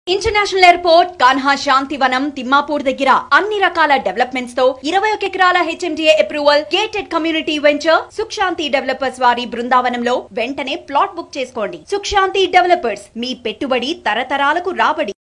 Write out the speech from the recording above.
International airport Kanha Shantivanam Thimmapur దగ్గర అన్ని రకాల డెవలప్మెంట్స్ తో 21 ఎకరాల HMDA approval gated community venture Sukh Shanti developers వారి బృందావనంలో వెంటనే ప్లాట్ బుక్ చేసుకోండి. సుఖ్ శాంతి డెవలపర్స్, మీ పెట్టుబడి తరతరాలకు రాబడి.